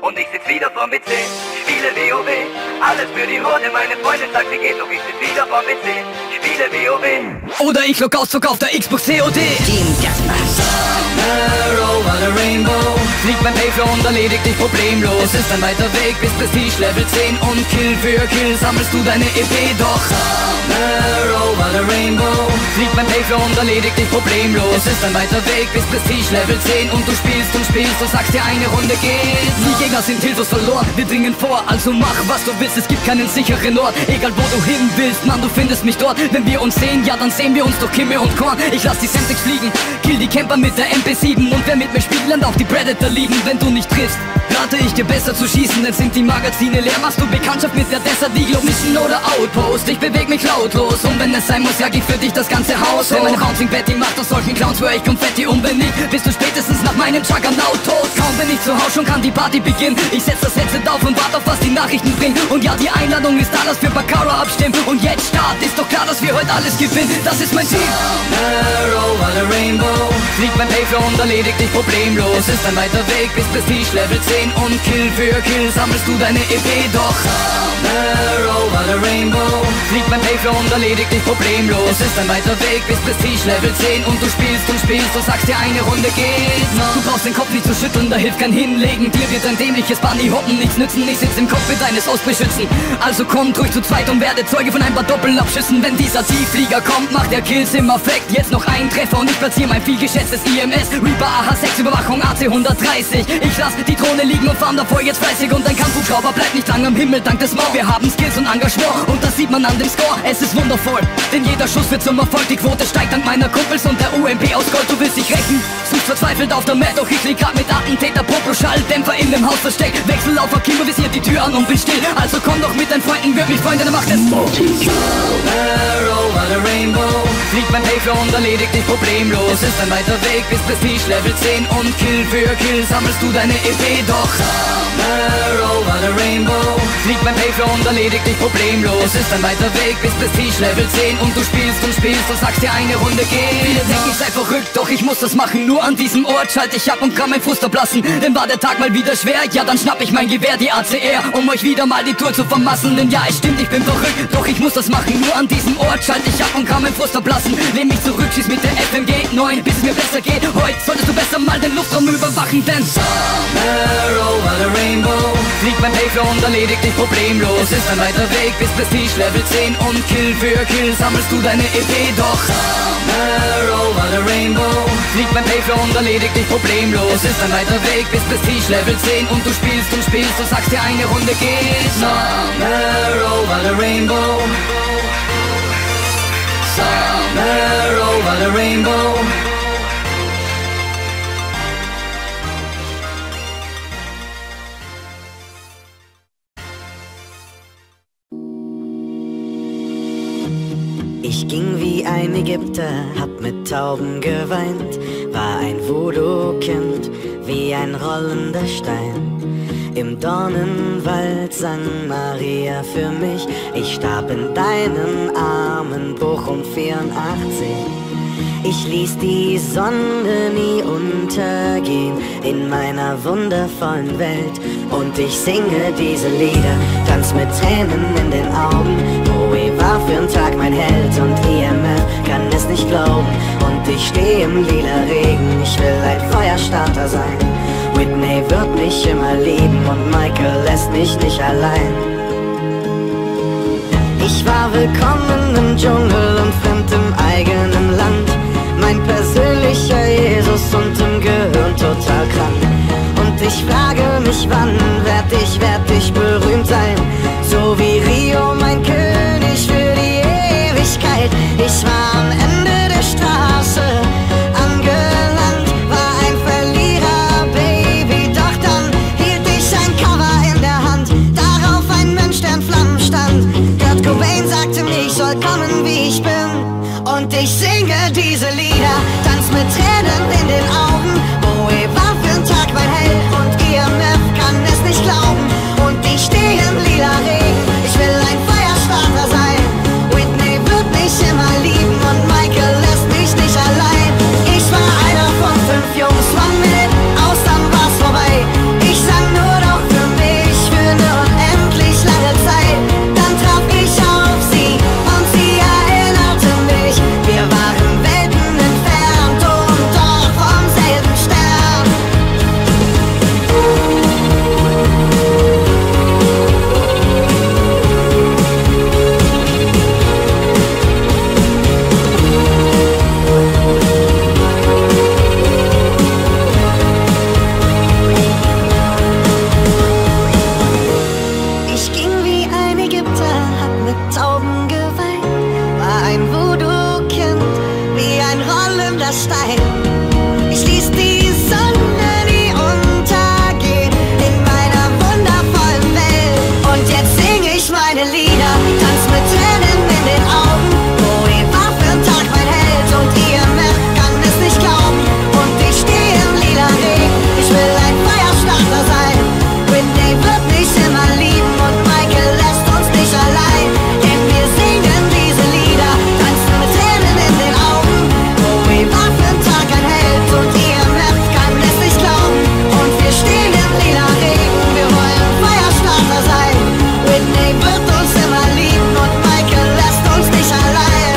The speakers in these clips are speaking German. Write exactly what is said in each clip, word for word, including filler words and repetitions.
und ich sitz wieder vorm P C. Spiele WoW, alles für die Horde. Meine Freundin sagt, sie geht, doch ich sitz wieder vorm P C. Spiele WoW. Oder ich log aus, zock auf der Xbox C O D. Team Deathmatch. Summer over the Rainbow. Flieg beim Payflow und erledig dich problemlos. Es ist ein weiter Weg bis Prestige Level zehn. Und Kill für Kill sammelst du deine E P. Doch Summer over the Rainbow. Flieg beim Payflow und erledig dich problemlos. Es ist ein weiter Weg bis Prestige Level zehn. Und du spielst und spielst, du sagst dir eine Runde geht. Die Gegner sind hilflos verloren, wir dringen vor. Also mach was du willst, es gibt keinen sicheren Ort. Egal wo du hin willst, Mann, du findest mich dort. Wenn wir uns sehen, ja dann sehen wir uns durch Kimme und Korn. Ich lass die Semtex fliegen, kill die Camper mit der M P sieben. Und wer mit mir spielt, lernt auch die Predator lieben. Wenn du nicht triffst, rate ich dir besser zu schießen. Dann sind die Magazine leer, machst du Bekanntschaft mit der Desert Eagle, Mission oder Outpost. Ich beweg mich lautlos und wenn es sein muss, jag ich für dich das ganze Haus. Wenn mein Raum singt Betty, macht aus solchen Clowns für ich Konfetti. Und wenn nicht, bist du spätestens nach meinem Juggernaut tot. Kaum bin ich zu Hause, schon kann die Party beginnen. Ich setz das Headset auf und warte auf, was die Nachrichten bringen. Und ja, die Einladung ist da, dass wir Baccarat abstimmen. Und jetzt Start, ist doch klar, dass wir heute alles gewinnen. Das ist mein Ziel. Summer over the Rainbow. Flieg beim Payflow und erledig dich problemlos. Es ist ein weiter Weg bis Prestige Level zehn. Und Kill für Kill sammelst du deine E P. Doch Summer over the Rainbow. Flieg beim Payflow und erledig dich problemlos. Es ist ein weiter Weg bis Prestige Level zehn. Und du spielst und spielst, du sagst dir eine Runde geht noch. Du brauchst den Kopf nicht zu schütteln, da hilft kein Hinlegen. Dir wird ein dämliches Bunny-Hoppen nichts nützen. Ich sitz im Cockpit deines Ausbeschützen. Also kommt ruhig zu zweit und werde Zeuge von ein paar Doppelabschüssen. Wenn dieser Tiefflieger kommt, macht der Kills im Affekt. Jetzt noch ein Treffer und ich platziere mein vielgeschätztes I M S. Reaper A H sechs Überwachung A C hundertdreißig. Ich lass die Drohne liegen und fahren davor jetzt fleißig. Und ein Kampfhubschrauber bleibt nicht lang am Himmel dank des Maul. Wir haben Skills und Engagement und das sieht man an dem Score. Es ist wundervoll, denn jeder Schuss wird zum Erfolg. Die Quote steigt dank meiner Kumpels und der U M P aus Gold. Du willst dich rächen, suchst verzweifelt auf der Map. Doch ich lieg grad mit Attentäter, Popro-Schalldämpfer in dem Haus versteckt. Wechsel auf Akimo, visiert die Tür an und bin still. Also komm doch mit deinen Freunden, wirklich Freunde, dann macht es Summer over the Rainbow. Flieg beim Payflow und erledig dich problemlos. Es ist ein weiter Weg bis Prestige Level zehn. Und Kill für Kill sammelst du deine E P. Doch Summer over the Rainbow. Flieg beim Payflow und erledig dich problemlos. Es ist ein weiter Weg bis Prestige Level zehn. Und du spielst und spielst und sagst dir eine Runde geht. Viele denken, ich sei verrückt, doch ich muss das machen. Nur an diesem Ort schalte ich ab und kann mein Fuß ablassen. Denn war der Tag mal wieder schwer, ja dann schnapp ich mein Gewehr, die A C R, um euch wieder mal die Tour zu vermassen. Denn ja, es stimmt, ich bin verrückt, doch ich muss das machen. Nur an diesem Ort schalte ich ab und kann mein Fuß ablassen. Lehn mich zurück, schieß mit der F M G neun, bis es mir besser geht. Heute solltest du besser mal den Luftraum überwachen, denn Summer over the Rainbow. Flieg beim Payflow und erledig dich problemlos. Es ist ein weiter Weg bis Prestige Level zehn. Und Kill für Kill sammelst du deine E P. Doch Summer over the Rainbow. Flieg beim Payflow und erledig dich problemlos. Es ist ein weiter Weg bis Prestige Level zehn. Und du spielst und spielst und sagst dir eine Runde geht noch. Summer over the Rainbow. Summer over the Rainbow. Ich ging wie ein Ägypter, hab mit Tauben geweint, war ein Voodoo-Kind, wie ein rollender Stein. Im Dornenwald sang Maria für mich, ich starb in deinen Armen, Bochum vierundachtzig. Ich ließ die Sonne nie untergehen in meiner wundervollen Welt. Und ich singe diese Lieder, tanz mit Tränen in den Augen. Bowie war für'n Tag mein Held und I M F kann es nicht glauben. Und ich steh im lila Regen, ich will ein Feuerstarter sein. Whitney wird mich immer lieben und Michael lässt mich nicht allein. Ich war willkommen im Dschungel und fremd im eigenen Land. Mein persönlicher Jesus und im Gehirn total krank. Und ich frage mich, wann werd ich, werd ich berühmt sein? So wie Rio, mein König für die Ewigkeit. Ich war am Ende der Straße angelangt, war ein Verlierer, Baby. Doch dann hielt ich ein Cover in der Hand, darauf ein Mensch, der in Flammen stand. Kurt Cobain sagte mir, ich soll kommen, wie ich bin. Und ich singe diese Lieder, tanz mit Tränen in den Augen. Bowie war für'n Tag mein Held und I M F kann es nicht glauben. Und ich steh im lila Regen, ich will ein Feuerstarter sein. Whitney wird mich immer lieben und Michael lässt mich nicht allein. Ich war einer von fünf Jungs, one minute, aus dann war's vorbei. Ich sang nur noch für Stein. Ich ließ die Sonne nie untergehen in meiner wundervollen Welt. Und jetzt sing ich meine Lieder, tanz mit Tränen in den Augen. Bowie war für den Tag mein Held und I M F kann es nicht glauben. Und ich stehe im lila Regen, ich will ein Feuerstarter sein. Whitney wird mich immer lieben und Michael lässt uns nicht allein. Denn wir singen diese Lieder, tanzen mit Tränen in den Augen. Bowie war für den Tag ein Held und I M F kann es nicht glauben. Und wir stehen im lila Regen, wir wollen Feuerstarter sein. Whitney wird uns immer lieben und Michael lässt uns nicht allein.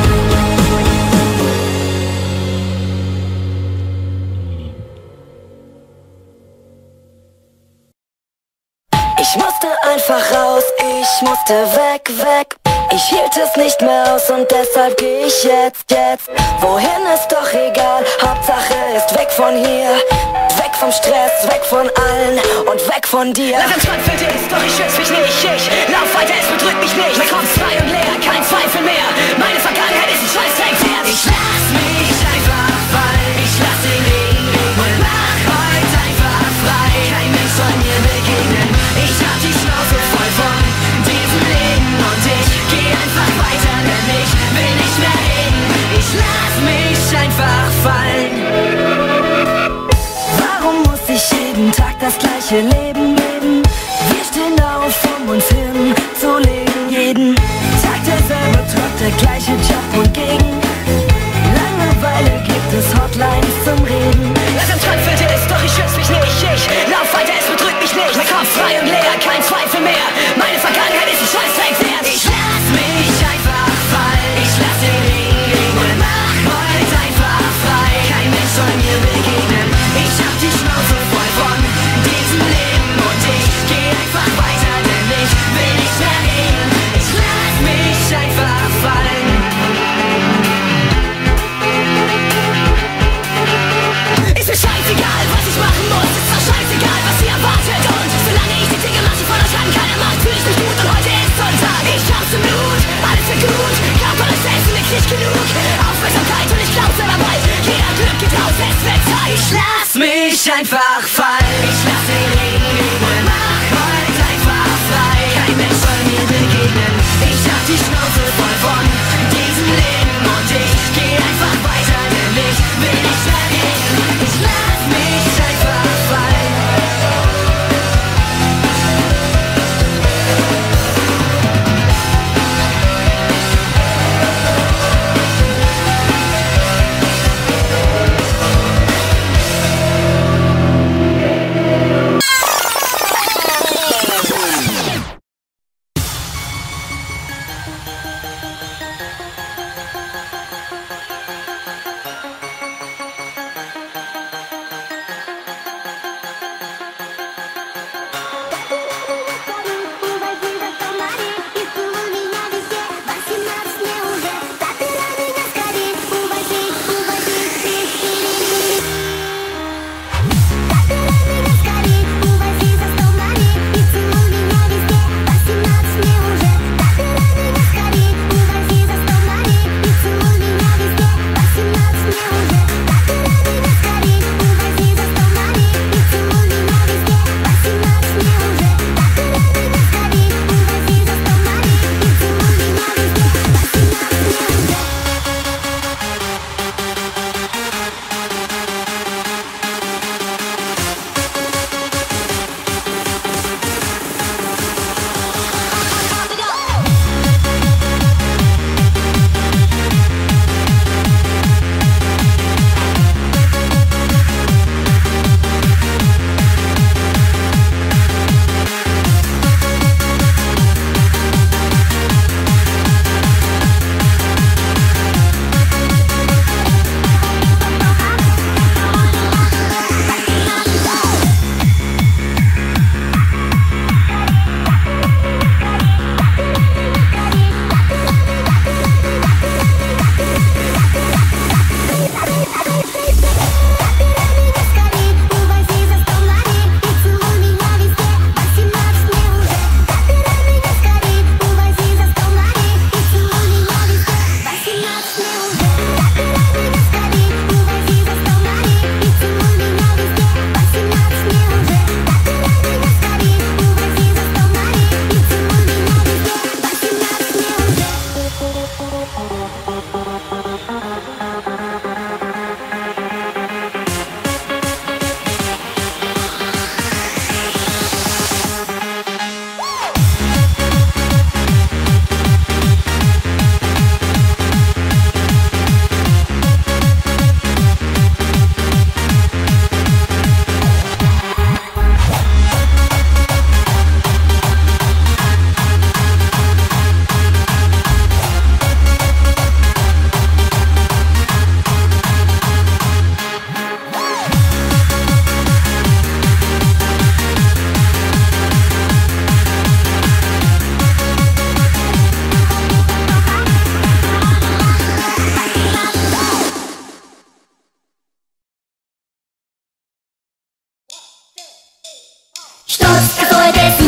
Ich musste einfach raus, ich musste weg, weg. Ich hielt es nicht mehr aus und deshalb geh ich jetzt, jetzt. Wohin ist doch egal, Hauptsache ist weg von hier. Weg vom Stress, weg von allen und weg von dir. Lass uns Schwanzfeld ist, doch ich schütz mich nicht. Ich lauf weiter, es bedrückt mich nicht. Mein Kopf ist frei und leer, kein Zweifel mehr. Meine Vergangenheit ist ein Scheißdreck. Ich lass mich einfach fallen, ich lass den Regen regnen. Mach heute einfach frei, kein Mensch soll mir begegnen. Ich hab die Schnauze voll von diesem Leben und ich geh einfach weiter, denn ich will nicht mehr reden. Ich lass mich einfach fallen. Warum muss ich jeden Tag das gleiche Leben leben? Wir stehen auf, um uns hinzulegen. Jeden Tag derselbe Trott, der gleiche Job und gegen Langeweile gibt es Hotlines zum Reden. Lass uns Schwanzfeld ist, doch ich schütz mich nicht. Ich lauf weiter, es bedrückt mich nicht. Mein Kopf frei und leer, kein Zweifel mehr. Meine Vergangenheit ist ein Scheißdreck wert. Ich lass mich einfach fallen, ich lass den Regen regnen. Mach heute einfach frei, kein Mensch soll mir begegnen. Ich hab die Schnauze voll von diesem Leben und ich geh einfach weiter, denn ich will nicht mehr reden. Ich lass mich einfach fallen. Ist mir scheißegal, was ich machen muss, ist doch scheißegal, was ihr erwartet. Und solange ich die Dinge mache, von euch an keiner macht, fühl ich mich gut und heute ist Sonntag. Ich hab's im Blut, alles wird gut, glaub an euch selbst und nix nicht genug. Aufmerksamkeit und ich glaub selber bald, jeder Glück geht raus, es wird Zeit. Ich lass mich einfach fallen, ich lass den Regen regnen. Mach heute einfach frei, kein Mensch soll mir begegnen. Ich hab die Schnauze voll von diesem Leben und ich geh einfach weiter, denn ich will nicht mehr reden. Ich lass mich einfach fallen.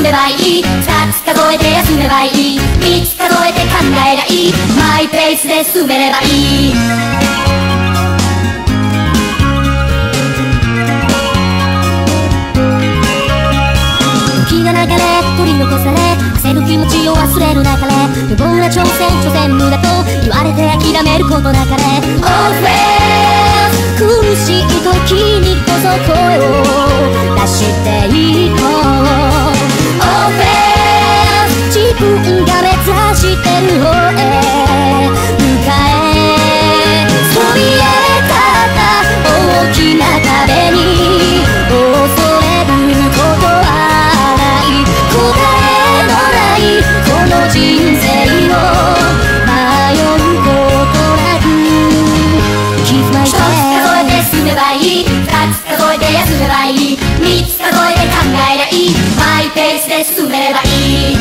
めばいい。二つ数えて休めばいい。三つ数えて考えりゃいい。マイペースで進めればいい。時が流れ取り残され焦る気持ちを忘れる中で無謀な挑戦挑戦無駄と言われて諦めることなかれ Always 苦しい時にこそ声を出していこう Always 自分が目指してる方へ向かえそびえ立った大きな壁に恐れることはこの人生を迷うことなく Keep my 一つ数えて進めばいい。二つ数えて休めばいい。三つ数えて考えりゃいい。マイペースで進めればいい。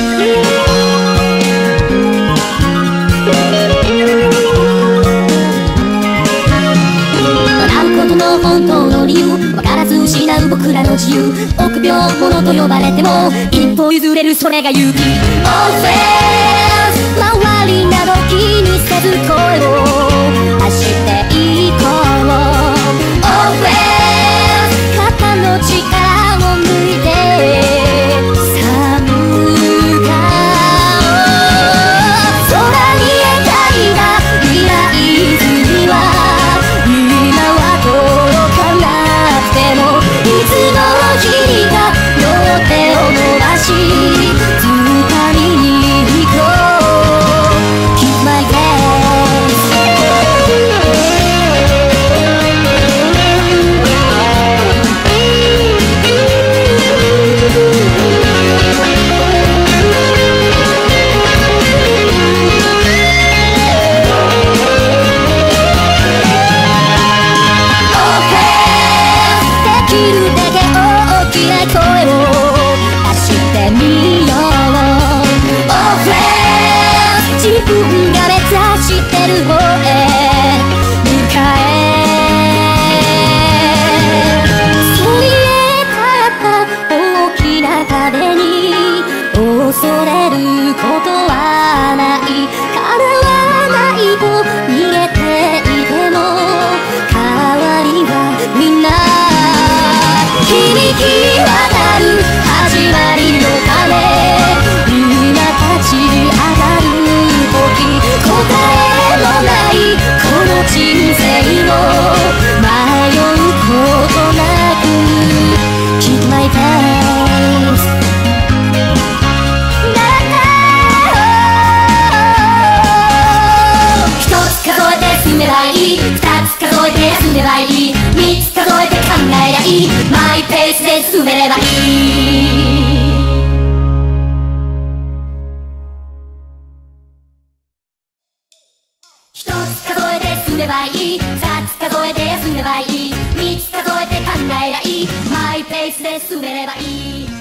笑うことの本当の理由分からず失う僕らの自由臆病者と呼ばれても一歩譲れるそれが勇気 Always 周りなど気にせず声を発していこう Always 肩の力を抜いて寒が空に描いた未来図には今は届かなくてもいつの日にか両手を伸ばし掴みに行こう Keep my gaze できるだけ大きな声を出してみよう Always 自分が目指してる方へ向かえそびえ立った大きな壁に恐れることはない叶わないと逃げていても代わりはみんな響き渡る始まりの鐘今立ち上がる時答えのないこの人生を迷うことなく Keep my pace 一つ数えて進めばいい。二つ数えて休めばいい。三つ数えて考えりゃいい。マイペースで進めればいい。一つ数えて進めばいい。二つ数えて休めばいい。三つ数えて考えりゃいい。マイペースで進めればいい。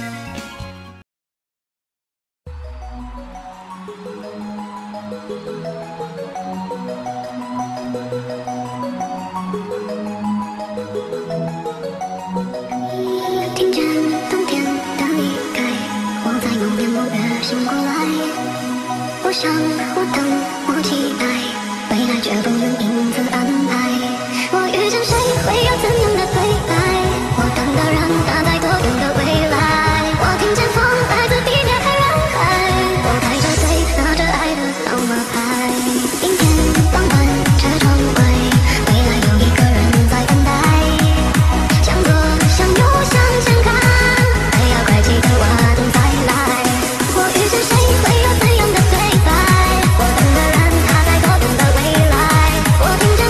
听见冬天的离开，我在某年某月醒过来。我想，我等，我期待，未来却不能因此安排。我遇见谁，会有怎样的对白？我等的人，他在多远的未来？我听见风来自地面和人海，我排着队，拿着爱的号码牌。阴天傍晚，车窗外，未来有一个人在等待。向左，向右，向前看，不要快骑着我等再来。我遇见谁，会有怎样的对白？我等的人，他在多远的未来？我听见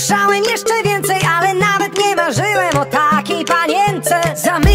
Słyszałem jeszcze więcej, ale nawet nie marzyłem o takiej panience. Zamykam